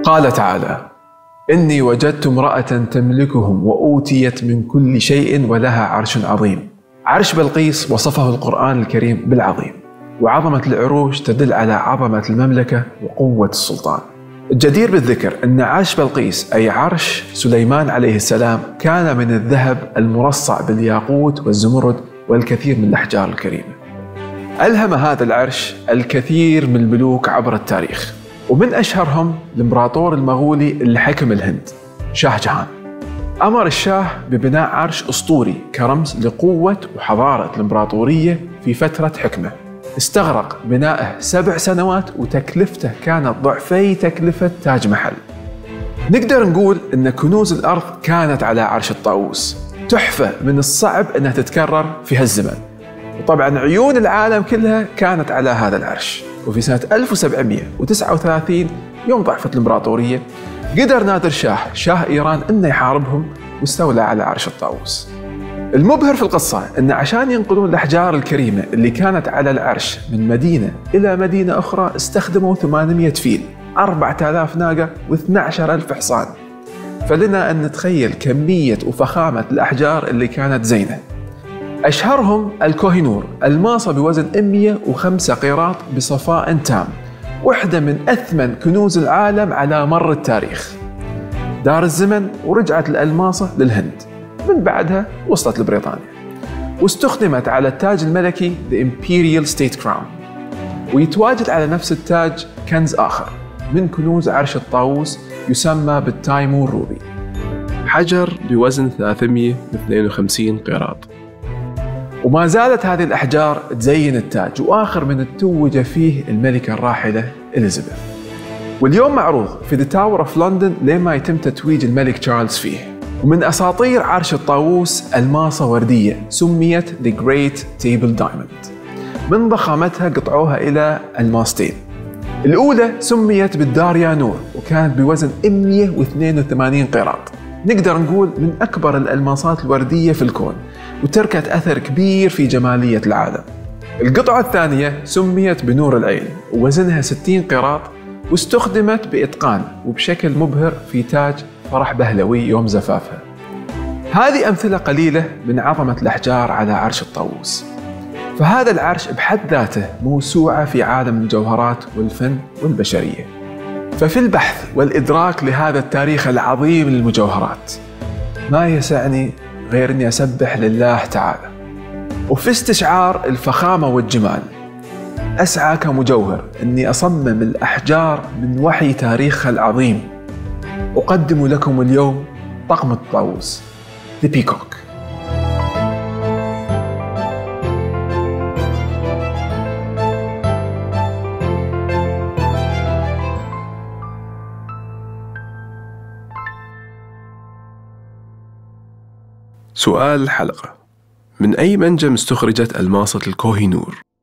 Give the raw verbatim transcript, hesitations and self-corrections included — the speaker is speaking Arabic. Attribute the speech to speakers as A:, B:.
A: قال تعالى: إني وجدت امرأة تملكهم وأوتيت من كل شيء ولها عرش عظيم. عرش بلقيس وصفه القرآن الكريم بالعظيم، وعظمة العروش تدل على عظمة المملكة وقوة السلطان. الجدير بالذكر أن عرش بلقيس أي عرش سليمان عليه السلام كان من الذهب المرصع بالياقوت والزمرد والكثير من الأحجار الكريمة. ألهم هذا العرش الكثير من الملوك عبر التاريخ، ومن أشهرهم الإمبراطور المغولي اللي حكم الهند شاه جهان. أمر الشاه ببناء عرش أسطوري كرمز لقوة وحضارة الإمبراطورية في فترة حكمه. استغرق بنائه سبع سنوات وتكلفته كانت ضعفي تكلفة تاج محل. نقدر نقول أن كنوز الأرض كانت على عرش الطاووس، تحفة من الصعب أنها تتكرر في هالزمن. وطبعا عيون العالم كلها كانت على هذا العرش. وفي سنة ألف وسبعمئة وتسعة وثلاثين يوم ضعفت الإمبراطورية، قدر نادر شاه شاه إيران أنه يحاربهم واستولى على عرش الطاووس. المبهر في القصة أن عشان ينقلون الأحجار الكريمة اللي كانت على العرش من مدينة إلى مدينة أخرى استخدموا ثمانمئة فيل، أربعة آلاف ناقة واثني عشر ألف حصان. فلنا أن نتخيل كمية وفخامة الأحجار اللي كانت زينة. أشهرهم الكوهينور، الماصة بوزن مئة وخمسة قيراط بصفاء تام، واحدة من أثمن كنوز العالم على مر التاريخ. دار الزمن ورجعت الألماصة للهند، من بعدها وصلت لبريطانيا، واستخدمت على التاج الملكي The Imperial State Crown. ويتواجد على نفس التاج كنز آخر من كنوز عرش الطاووس يسمى بالتايمور روبي، حجر بوزن ثلاثمئة واثنين وخمسين قيراط. وما زالت هذه الأحجار تزين التاج، وآخر من التوج فيه الملكة الراحلة إليزابيث. واليوم معروض في The Tower of London لما يتم تتويج الملك تشارلز فيه. ومن أساطير عرش الطاووس الماصة وردية سميت The Great Table Diamond، من ضخامتها قطعوها إلى الماستين. الأولى سميت بالداريا نور وكانت بوزن مئة واثنين وثمانين قيراط، نقدر نقول من أكبر الألماسات الوردية في الكون، وتركت أثر كبير في جمالية العالم. القطعة الثانية سميت بنور العين ووزنها ستين قيراط، واستخدمت بإتقان وبشكل مبهر في تاج فرح بهلوي يوم زفافها. هذه أمثلة قليلة من عظمة الأحجار على عرش الطاووس. فهذا العرش بحد ذاته موسوعة في عالم الجوهرات والفن والبشرية. ففي البحث والإدراك لهذا التاريخ العظيم للمجوهرات ما يسعني غير أني أسبح لله تعالى، وفي استشعار الفخامة والجمال أسعى كمجوهر أني أصمم الأحجار من وحي تاريخها العظيم. أقدم لكم اليوم طقم الطاووس The Peacock.
B: سؤال الحلقة: من أي منجم استخرجت ألماصة الكوهينور؟